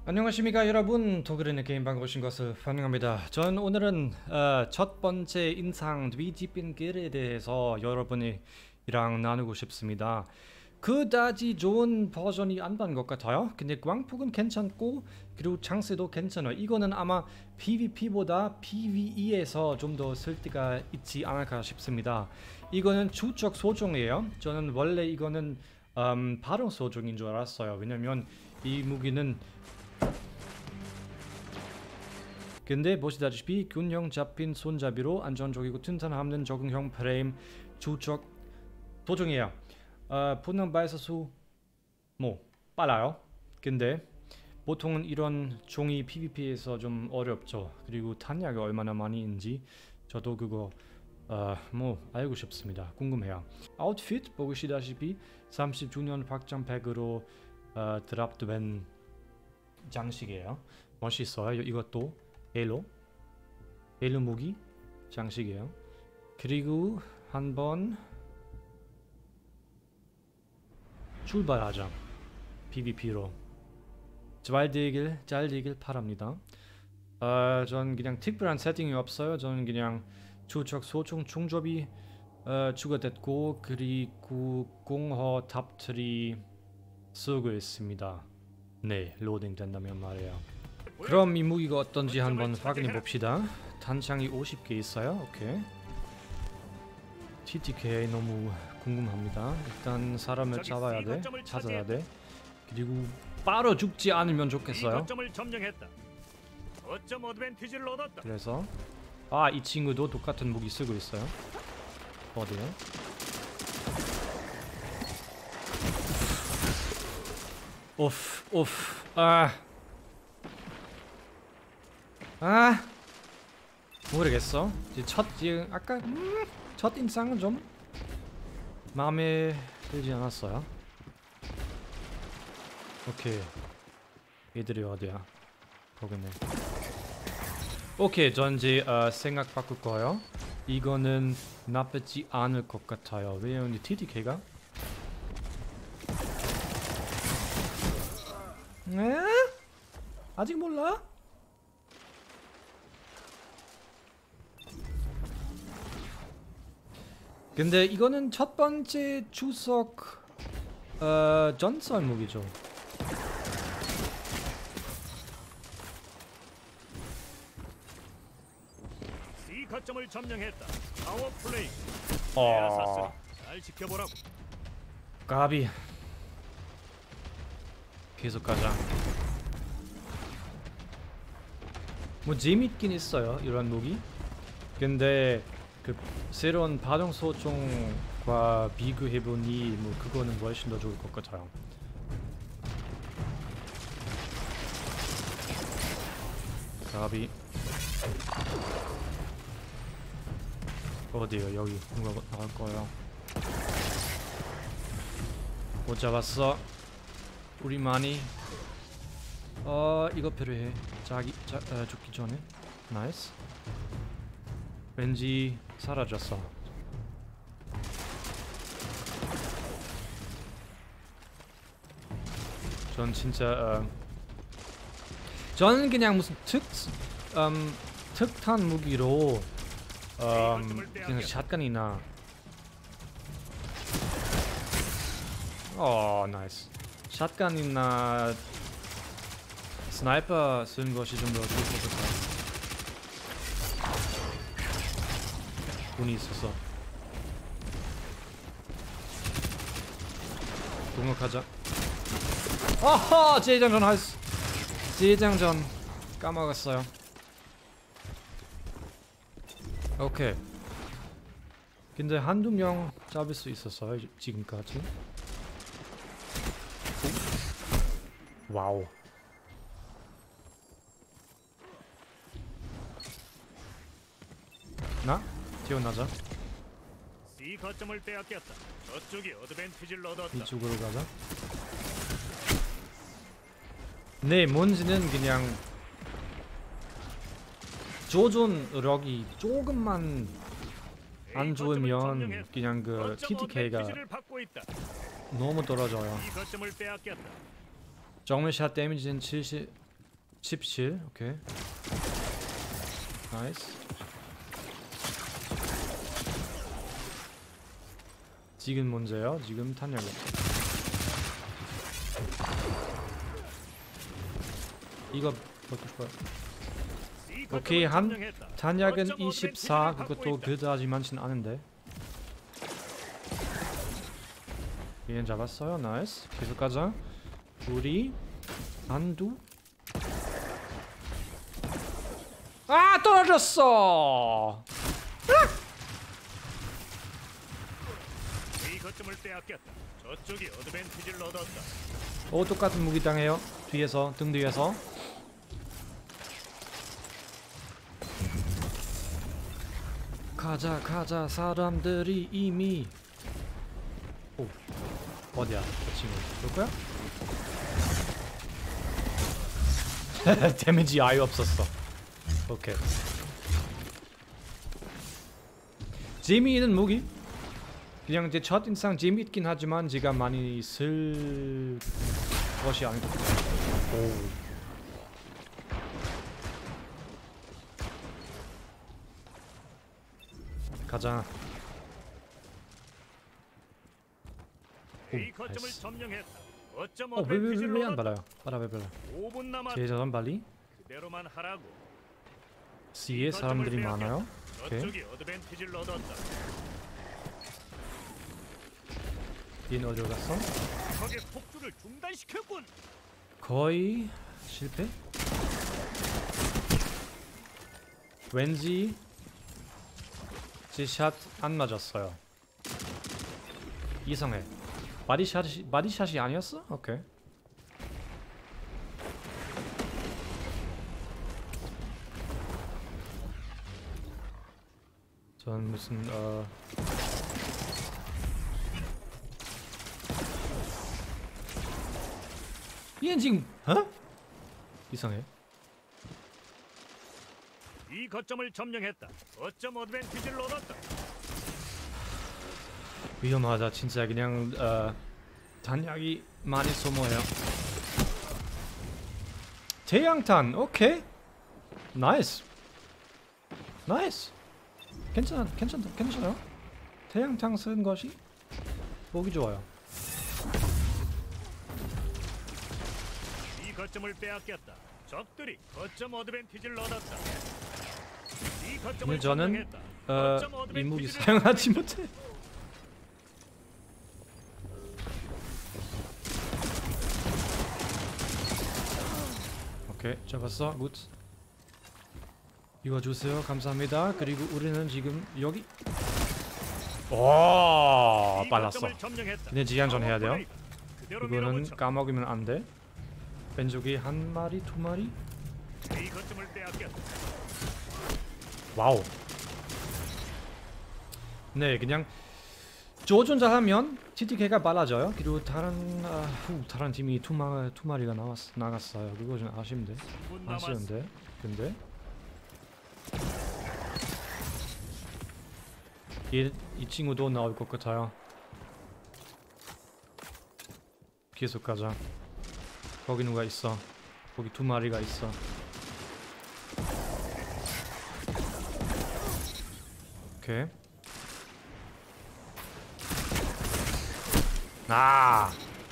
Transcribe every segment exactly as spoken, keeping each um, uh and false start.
안녕하십니까 여러분, 도그린의 게임방 오신 것을 환영합니다. 전 오늘은 어, 첫 번째 인상 뒤집힌 길에 대해서 여러분이랑 나누고 싶습니다. 그다지 좋은 버전이 안 받은 것 같아요. 근데 광폭은 괜찮고 그리고 장세도 괜찮아요. 이거는 아마 피브이피보다 피브이이에서 좀 더 쓸 데가 있지 않을까 싶습니다. 이거는 추적 소총이에요. 저는 원래 이거는 음, 발용 소총인 줄 알았어요. 왜냐면 이 무기는 근데 보시다시피 균형 잡힌 손잡이로 안정적이고 튼튼함는 적응형 프레임 주적 도중이에요. 어, 분당 발사수 뭐 빨라요. 근데 보통은 이런 종이 피브이피에서 좀 어렵죠. 그리고 탄약이 얼마나 많이 있는지 저도 그거 어, 뭐 알고 싶습니다. 궁금해요. 아웃핏 보시다시피 삼십 주년 확장팩으로 어, 드랍된 장식이에요. 멋있어요. 이것도 헬로 헬로 무기 장식이에요. 그리고 한번 출발하자. 피브이피로 잘 되길 잘 되길 바랍니다. 어, 전 그냥 특별한 세팅이 없어요. 저는 그냥 추적 소총 충접이 어, 추가됐고 그리고 공허 탑트리 쓰고 있습니다. 네, 로딩 된다면 말이에요. 그럼 이 무기가 어떤지 한번 확인해 봅시다. 단창이 오십 개 있어요. 오케이. 티티케이 너무 궁금합니다. 일단 사람을 잡아야 돼. 찾아야 돼. 그리고 바로 죽지 않으면 좋겠어요. 그래서 아, 이 친구도 똑같은 무기 쓰고 있어요. 어디요? 오프 오프 아 아 모르겠어. 이제 첫 지금 아까 음, 첫 인상은 좀 마음에 들지 않았어요. 오케이, 얘들이 어디야? 거기네. 오케이, 전 이제 어, 생각 바꿀 거예요. 이거는 나쁘지 않을 것 같아요. 왜냐면 티티케이가 에? 아직 몰라? 근데 이거는 첫 번째 추석 어, 전설 무기죠. C 거점을 점령했다. 파워 플레이. 어. 잘 지켜보라고. 까비. 계속 가자. 뭐 재밌긴 있어요 이런 무기. 근데 그 새로운 발용 소총과 비교해보니 뭐 그거는 훨씬 더 좋을 것 같아요. 까비. 어디요? 여기 누가 나갈 거예요? 못 잡았어. 우리만이. 어 이거 필요해. 자기 자 어, 죽기 전에. 나이스. 왠지 사라졌어. 전 진짜 어, 저는 그냥 무슨 특 음, 특탄 무기로 음, 그냥 샷건이나 어 나이스 샷건이나 스나이퍼 쓰는 것이 좀 더 좋을 것 같아요. 돈이 있어서 공격하자. 아하! 재장전 할수 재장전 까먹었어요. 오케이. 근데 한두 명 잡을 수 있었어요 지금까지. 와우. 나? 튀어나자. C 거점을 빼앗겼다. 저쪽이 어드밴티지를 얻었다. 이쪽으로 가자. 네, 뭔지는 그냥 조준력이 조금만 안 좋으면 그냥 그 티티케이가 너무 떨어져요. C 거점을 빼앗겼다. 정밀샷 데미지는 칠십 십칠. 오케이. 나이스. 지금 문제요. 지금 탄약이. 이거 먹고 싶어요. 오케이, 한 탄약은 이십사. 그것도 그다지 많진 않은데. 얘는 잡았어요. 나이스. 계속 가자. 우리 안두. 아, 떨어졌어. 이 거점을 빼앗겼다. 저쪽이 어드밴티지를 얻었다. 오, 똑같은 무기 당해요. 뒤에서, 등 뒤에서. 가자 가자. 사람들이 이미. 오, 어디야 그 친구. 볼 거야? 데미지 아예 없었어. 오케이. 재미있는 무기. 그냥 제 첫인상 재미있긴 하지만 제가 많이 쓸 것이 아닌 것 같아요. 오. 가자. A 거점을 점령했다. 거점 어, 왜 왜 왜 어드밴티지를 왜 안 얻었다. 받아요? 받아 왜 받아? 오 분 남았다. 제자전 발리. 그대로만 하라고. C에 사람들이 많아요. 오케이. 저쪽이 어드밴티지를 얻었다. 얘는 어디로 갔어? 적의 폭주를 중단시켰군. 거의 실패? 왠지 제 샷 안 맞았어요. 이상해. 바디샷이 바디샷이 아니었어? 오케이. 전 무슨 어 얘는 지금 어? 이상해. 이 거점을 점령했다. 거점 어드밴티지를 얻었다. 위험하다 진짜. 그냥 어 단약이 많이 소모해요. 태양탄. 오케이. 나이스. 나이스. 괜찮아. 괜찮다. 괜찮아요. 태양탄 쓴 것이 보기 좋아요. 이 거점을 빼앗겼다. 적들이 거점 어드밴티지를 얻었다. 이 거점을 근데 저는 점령했다. 어, 거점 이 무기 어드밴티지를 사용하지 못해. 오케이, 잡았어. 굿. 이거 주세요. 감사합니다. 그리고 우리는 지금 여기. 오, 이 빨랐어. 거점을 점령했다. 근데 지향전 해야 돼요. 그대로 이거는 밀어붙여. 까먹으면 안 돼. 왼쪽이 한 마리, 두 마리. 이 거점을 빼앗겼다. 와우. 네, 그냥 조준자하면 티티케이가 빨라져요. 그리고 다른 아, 후, 다른 팀이 두, 마, 두 마리가 나왔, 나갔어요. 그거 좀 아쉬운데. 삼 분 남았어. 아쉬운데. 근데 이, 이 친구도 나올 것 같아요. 계속 가자. 거기 누가 있어. 거기 두 마리가 있어. 오케이. 아.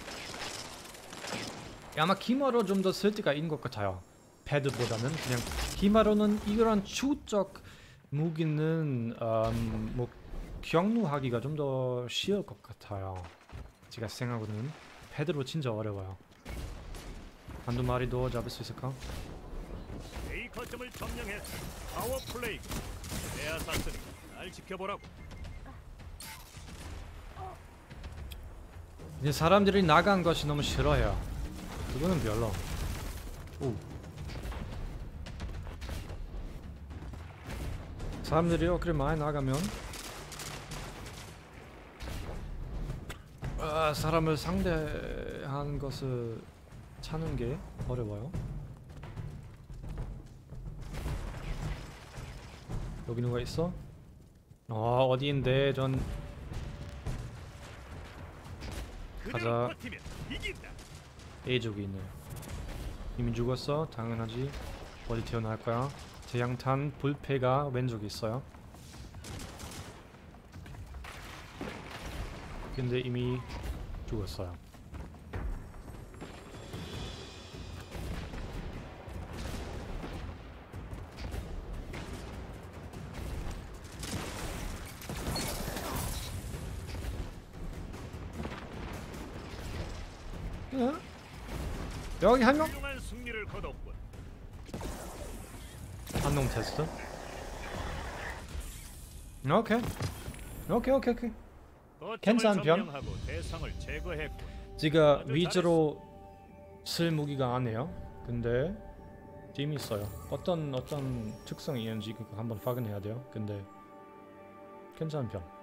아마 키마로 좀 더 쓸데가 있는 것 같아요. 패드보다는 그냥 키마로는 이런 추적 무기는 음, 뭐 경루하기가 좀 더 쉬울 것 같아요. 제가 생각하고는 패드로 진짜 어려워요. 한두 마리 더 잡을 수 있을까? A 거점을 점령했다. 파워 플레이. 에아사스니 날 지켜보라고. 이제 사람들이 나간 것이 너무 싫어요. 그거는 별로. 오. 사람들이요 그래 많이 나가면 아, 사람을 상대하는 것을 찾는 게 어려워요. 여기 누가 있어? 어 어디인데 전 가자. 버티면 이긴다. A족이 있네요. 이미 죽었어. 당연하지. 어디 태어날 거야? 재앙탄 불패가 왼쪽에 있어요. 근데 이미 죽었어요. 어? 여기 한 명? 훌륭한 승리를 거뒀군. 한놈 테스트. 오케이. 오케이 오케이 오케이. 거점을 괜찮은 편? 점령하고 대상을 제거했군. 제가 아주 위주로 쓸 무기가 아니에요. 근데 재밌어요. 어떤 어떤 특성이 있는지 그거 한번 확인해야 돼요. 근데 괜찮은 편.